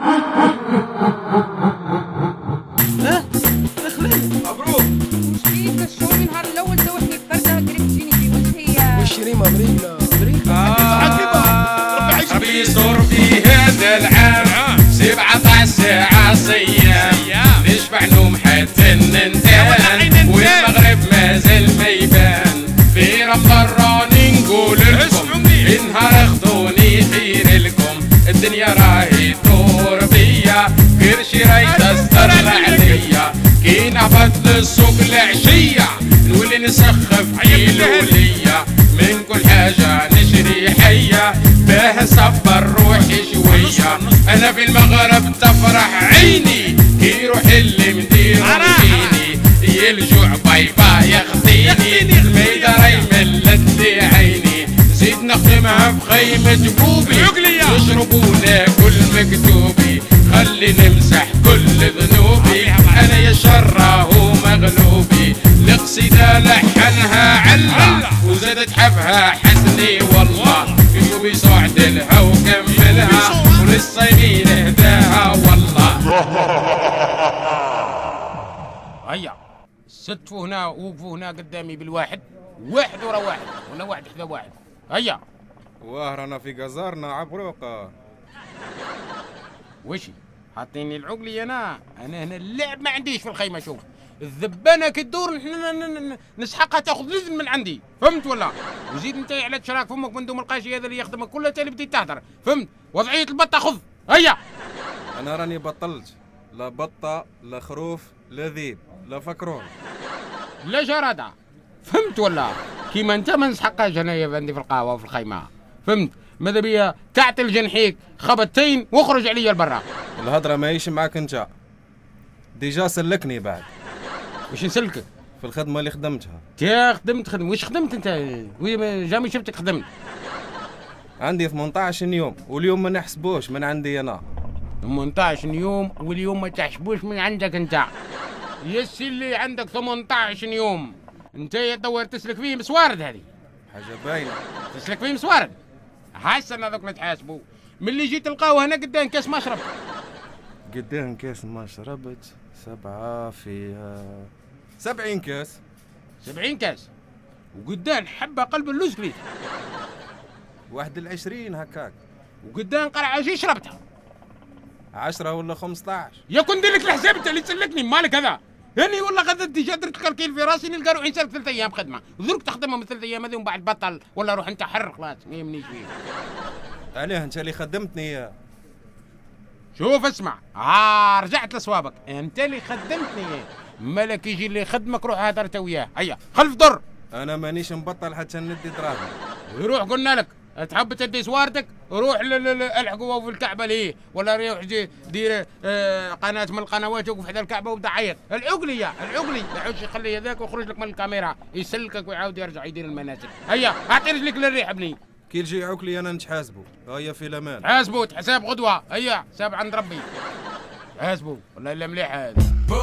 مبروك. وش فيك الشغل النهار الاول توحني الفرده قريب تجيني في وش هي؟ وش ريمه مرينا ربي يستر في هذا العام 17 ساعة صيام نشبع نوم حتى ننتهي والمغرب مازال ما يبان في رمضان نقول لكم النهار خذوني خير لكم الدنيا راهي تدور بيا قرشي راهي تستر عليا كي نهبط للسوق العشية نولي نسخف عيلولية من كل حاجة نشري حية باه نصبر روحي شوية أنا في المغرب تفرح عيني كي يروح اللي مدير يديني الجوع باي باي ياخذيني الميدة راهي ملت لي عيني زيد نخدمها في خيمة بوبي نشرب وناكل مكتوبي خلي نمسح كل ذنوبي أنا يا شره مغلوبي القصيدة لحنها علا وزادت حفها حسني والله يوبي صعد لها وكملها وللصيمين اهداها والله. هيا ستفوا هنا ووقفوا هنا قدامي بالواحد واحد ورا واحد وانا واحد حدا واحد. هيا واه رانا في قزارنا عبروقه. وشي حاطيني العقلي انا هنا اللعب ما عنديش في الخيمه. شوف الذبانه كي تدور نسحقها تاخذ لذن من عندي فهمت ولا؟ وزيد انت على شراك فمك من دوم القاشي هذا اللي يخدمك كله انت اللي بديت تهدر فهمت؟ وضعيه البطه خذ. هيا انا راني بطلت لا بطه لا خروف لا ذيب لا فكرون لا جرادة فهمت ولا؟ كيما انت ما نسحقهاش انايا عندي في القهوه وفي الخيمه فهمت؟ ماذا بيا تعتل جنحيك خبطتين واخرج عليا لبرا. الهضره ماهيش معاك انت ديجا سلكني بعد. واش نسلكك؟ في الخدمه اللي خدمتها. يا خدمت واش خدمت انت؟ جامي شفتك خدمت. عندي 18 يوم واليوم ما نحسبوش من عندي انا. 18 يوم واليوم ما تحسبوش من عندك انت. يسي اللي عندك 18 يوم انت يا دور تسلك فيه مسوارد هذه. حاجه باينه. تسلك فيه مسوارد. حسن هذوك نتحاسبوا. ملي جيت القهوه هنا قدام كاس ما شربت. قدام كاس ما شربت 7 في 70 كاس. 70 كاس وقدام حبه قلب اللوز كليت. 21 هكاك. وقدام قرعه عجي شربتها. 10 ولا 15. يا كون دير لك الحساب انت اللي تسلكني مالك هذا؟ يعني والله غدا ديجا درت الكالكيل في راسي نلقى روحي نسالك 3 ايام خدمه، درك تخدمهم من 3 ايام هذه ومن بعد بطل ولا روح انت حر خلاص ما يهمنيش فيك. عليه انت اللي خدمتني. شوف اسمع رجعت لصوابك، انت اللي خدمتني مالك يجي اللي يخدمك روح هدرت وياه. هيا خلف در. انا مانيش مبطل حتى ندي دراهم. روح قلنا لك تحب تدي سواردك روح الحقوا في الكعبه ليه ولا روح دير قناه من القنوات وقف حدا الكعبه وبدا عيط. العقلي لا عودش يخلي هذاك ويخرج لك من الكاميرا يسلكك ويعاود يرجع يدير المناسك. هيا اعطي رجلك للريح ابني. كي يجي عقلي انا نتحاسبوا. هيا في الامان. حاسبوا حساب غدوه. هيا حساب عند ربي. حاسبوا والله الا مليح هذا.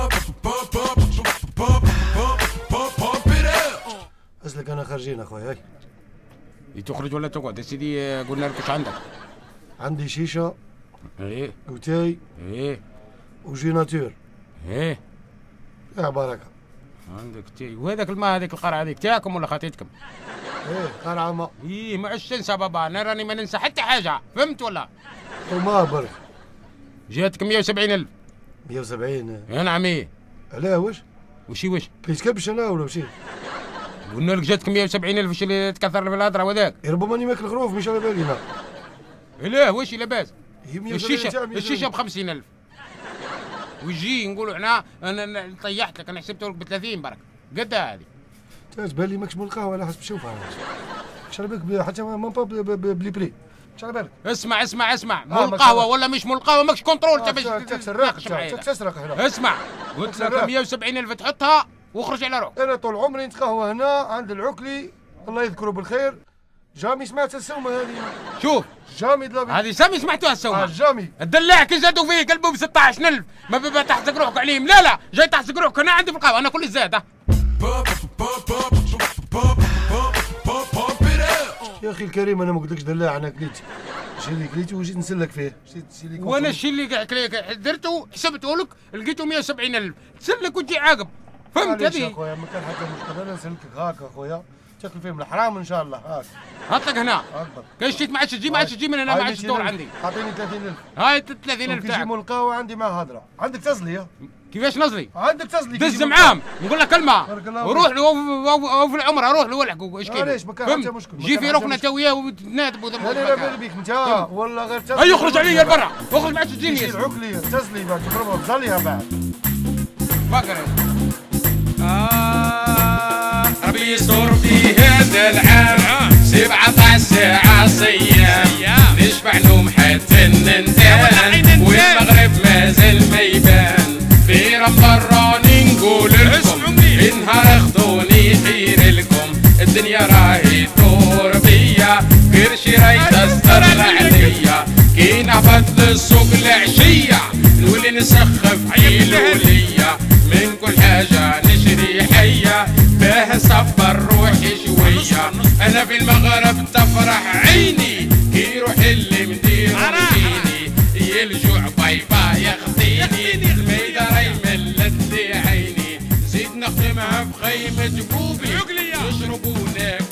اسلك انا خارجين اخويا. هاي تخرج ولا تقعد يا سيدي؟ قلنا لك ايش عندك؟ عندي شيشه ايه وتاي ايه وجيناتور. ايه يا بركه. عندك تاي وهذاك الماء هذيك القرعه هذيك تاعكم ولا خاتيتكم؟ ايه قرعه ماء. ايه ما عادش تنسى بابا انا راني ما ننسى حتى حاجه فهمت ولا؟ وما برك. جاتك 170,000. 170. يا نعم. ايه علاه واش كيتكبش انا ولا وشي؟ قلنا لك جاتك 170,000 واش اللي تكثر في الهضره وذاك؟ ربما اني ماكل خروف مش على بالي. لا واش لاباس؟ الشيشه ب 50,000 ويجي نقولوا احنا انا طيحت لك انا حسبته لك ب 30 برك قد هذه. تبان لي ماكش من القهوه على حسب شوفها شربك حتى ما بلي بري. شنو بالك؟ اسمع مو القهوه ولا مش مو القهوه ماكش كنترول انت باش تسرق هنا. اسمع قلت لك 170,000 تحطها واخرج على روحك. انا طول عمري نتقهوى هنا عند العكلي الله يذكره بالخير. جامي سمعت السومه هذه. شوف جامي هذه سامي سمعتوها السومه. جامي الدلاع كي زادوا فيه قلبوا ب 16,000 ما بيبقى تحسق روحك عليهم. لا جاي تحسق روحك انا عندي في القهوه انا كل زاد. يا اخي الكريم انا ما قلتلكش دلاع انا كليت. الشيء اللي كليته وجيت نسلك فيه، الشيء اللي وانا الشيء اللي درته حسبته لك لقيته 170,000، تسلك وتجي عاقب، فهمت هذه؟ اخويا ما كان حتى مشكله، انا نسلكك هاك اخويا، تاكل فيهم الحرام ان شاء الله. هاك هات لك هنا، اكبر كان شتيت ما عادش تجي من هنا، ما عادش تدور عندي. اعطيني 30,000. هاي 30,000 تاعك. تاعك. ملقاوة عندي ما هضره، عندك تزلي كيفاش نزلي؟ عندك تزلي دز معاهم نقول لك كلمه بارك الله وروح له في العمره، روح له والحق ايش كاين؟ معليش ما كان حتى مشكل، جي في ركنه تا وياه وتنادبوا لا لا بالي بيك انت والله غير تزلي. اي يخرج عليا لبرا، اخرج ما عادش تجيني. العقليه تزلي بعد تضربها بزليها بعد. فاكر ربي يستر في هذا العام 17 ساعة صيام نشبع نوم حتى ننتان والمغرب مازال ما يبان في رمضان راني نقول لكم النهار خذوني خير لكم الدنيا راهي تدور بيا كرشي راهي تستر عليا كي نهبط للسوق العشية نولي نسخف كيلولية من كل حاجة نشري حية باه نصبر روحي شوية أنا في المغرب تفرح عيني كي يروح اللي مدير فيني يلجوع باي باي ياخذيني الميدة راهي ملت لي عيني نزيد نخدمها في خيمة بوبي نشرب وناكل